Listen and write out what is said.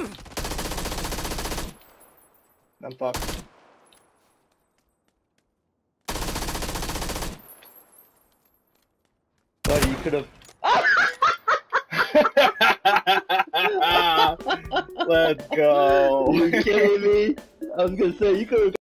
I'm fucked. Buddy, you could have. Let's go. Are you kidding me? I was gonna say you could have.